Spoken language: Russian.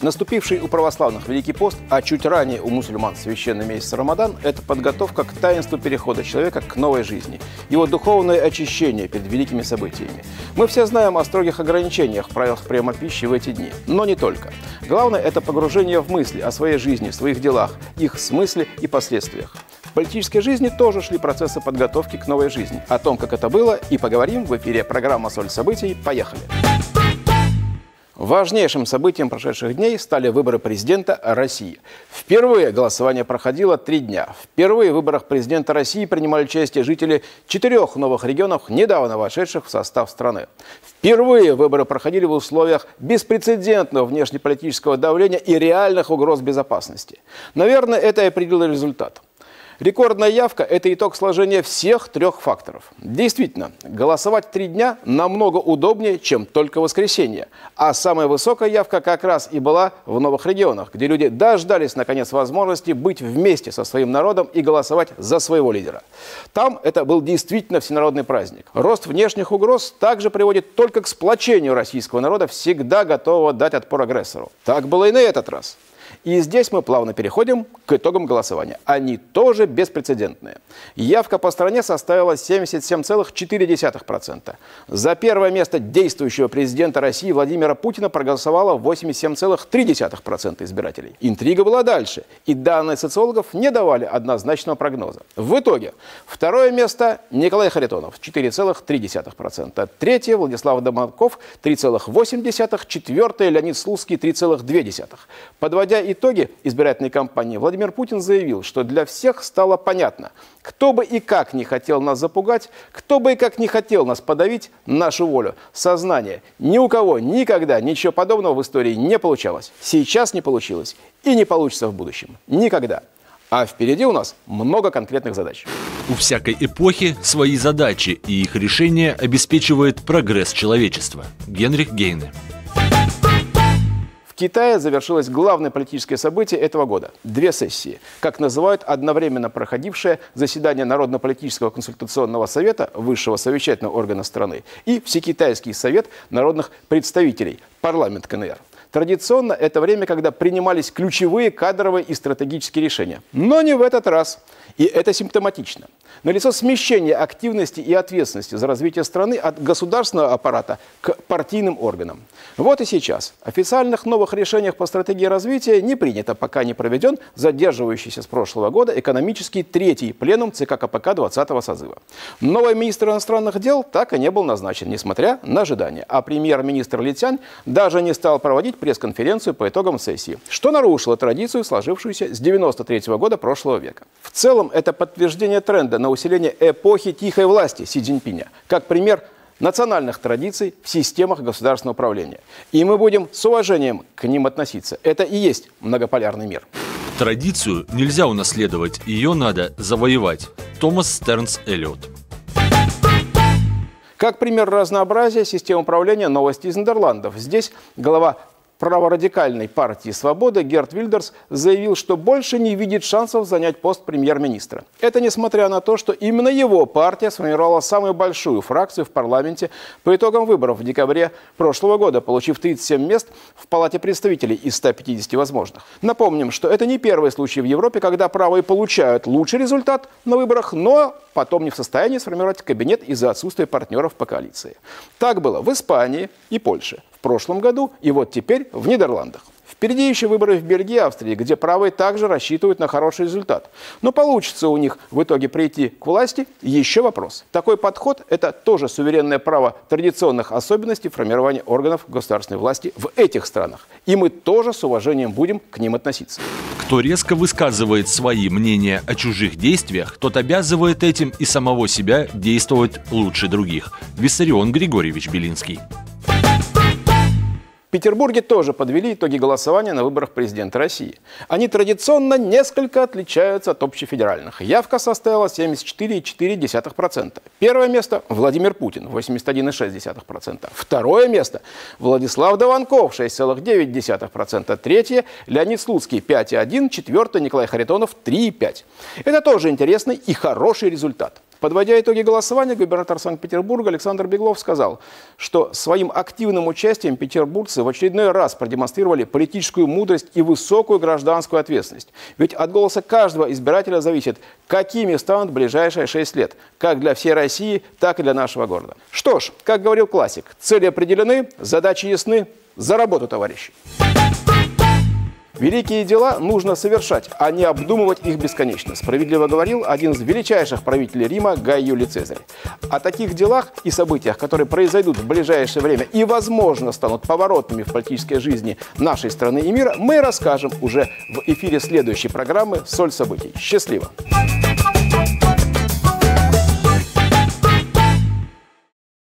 Наступивший у православных Великий пост, а чуть ранее у мусульман священный месяц Рамадан – это подготовка к таинству перехода человека к новой жизни, его духовное очищение перед великими событиями. Мы все знаем о строгих ограничениях в правилах приема пищи в эти дни, но не только. Главное – это погружение в мысли о своей жизни, в своих делах, их смысле и последствиях. В политической жизни тоже шли процессы подготовки к новой жизни. О том, как это было, и поговорим в эфире программа «Соль событий». Поехали! Важнейшим событием прошедших дней стали выборы президента России. Впервые голосование проходило 3 дня. Впервые в выборах президента России принимали участие жители 4 новых регионов, недавно вошедших в состав страны. Впервые выборы проходили в условиях беспрецедентного внешнеполитического давления и реальных угроз безопасности. Наверное, это и определило результат. Рекордная явка – это итог сложения всех 3 факторов. Действительно, голосовать 3 дня намного удобнее, чем только в воскресенье. А самая высокая явка как раз и была в новых регионах, где люди дождались, наконец, возможности быть вместе со своим народом и голосовать за своего лидера. Там это был действительно всенародный праздник. Рост внешних угроз также приводит только к сплочению российского народа, всегда готового дать отпор агрессору. Так было и на этот раз. И здесь мы плавно переходим к итогам голосования. Они тоже беспрецедентные. Явка по стране составила 77,4%. За первое место действующего президента России Владимира Путина проголосовало 87,3% избирателей. Интрига была дальше, и данные социологов не давали однозначного прогноза. В итоге второе место Николай Харитонов 4,3%, третье Владислав Доманков 3,8%, четвертое Леонид Слуцкий 3,2%. Подводя итоги избирательной кампании, Владимир Путин заявил, что для всех стало понятно, кто бы и как не хотел нас запугать, кто бы и как не хотел нас подавить, нашу волю, сознание. Ни у кого никогда ничего подобного в истории не получалось. Сейчас не получилось и не получится в будущем. Никогда. А впереди у нас много конкретных задач. У всякой эпохи свои задачи, и их решение обеспечивает прогресс человечества. Генрих Гейне. В Китае завершилось главное политическое событие этого года – 2 сессии, как называют одновременно проходившее заседание Народно-политического консультационного совета, высшего совещательного органа страны, и Всекитайский совет народных представителей, парламент КНР. Традиционно это время, когда принимались ключевые кадровые и стратегические решения. Но не в этот раз. И это симптоматично. Налицо смещение активности и ответственности за развитие страны от государственного аппарата к партийным органам. Вот и сейчас. Официальных новых решениях по стратегии развития не принято, пока не проведен задерживающийся с прошлого года экономический 3-й пленум ЦК КПК 20-го созыва. Новый министр иностранных дел так и не был назначен, несмотря на ожидания. А премьер-министр Ли Цянь даже не стал проводить пресс-конференцию по итогам сессии, что нарушило традицию, сложившуюся с 1993 года прошлого века. В целом, это подтверждение тренда на усиление эпохи тихой власти Си Цзиньпиня, как пример национальных традиций в системах государственного управления. И мы будем с уважением к ним относиться. Это и есть многополярный мир. Традицию нельзя унаследовать, ее надо завоевать. Томас Стернс Эллиот. Как пример разнообразия систем управления новости из Нидерландов. Здесь глава праворадикальной партии «Свобода» Герт Вильдерс заявил, что больше не видит шансов занять пост премьер-министра. Это несмотря на то, что именно его партия сформировала самую большую фракцию в парламенте по итогам выборов в декабре прошлого года, получив 37 мест в Палате представителей из 150 возможных. Напомним, что это не первый случай в Европе, когда правые получают лучший результат на выборах, но потом не в состоянии сформировать кабинет из-за отсутствия партнеров по коалиции. Так было в Испании и Польше в прошлом году, и вот теперь в Нидерландах. Впереди еще выборы в Бельгии и Австрии, где правые также рассчитывают на хороший результат. Но получится у них в итоге прийти к власти – еще вопрос. Такой подход – это тоже суверенное право традиционных особенностей формирования органов государственной власти в этих странах. И мы тоже с уважением будем к ним относиться. Кто резко высказывает свои мнения о чужих действиях, тот обязывает этим и самого себя действовать лучше других. Виссарион Григорьевич Белинский. В Петербурге тоже подвели итоги голосования на выборах президента России. Они традиционно несколько отличаются от общефедеральных. Явка составила 74,4%. Первое место – Владимир Путин, 81,6%. Второе место – Владислав Доманков, 6,9%. Третье – Леонид Слуцкий, 5,1%. Четвертое – Николай Харитонов, 3,5%. Это тоже интересный и хороший результат. Подводя итоги голосования, губернатор Санкт-Петербурга Александр Беглов сказал, что своим активным участием петербургцы в очередной раз продемонстрировали политическую мудрость и высокую гражданскую ответственность. Ведь от голоса каждого избирателя зависит, какими станут ближайшие 6 лет, как для всей России, так и для нашего города. Что ж, как говорил классик, цели определены, задачи ясны, за работу, товарищи! Великие дела нужно совершать, а не обдумывать их бесконечно, справедливо говорил один из величайших правителей Рима Гай Юлий Цезарь. О таких делах и событиях, которые произойдут в ближайшее время и, возможно, станут поворотными в политической жизни нашей страны и мира, мы расскажем уже в эфире следующей программы «Соль событий». Счастливо!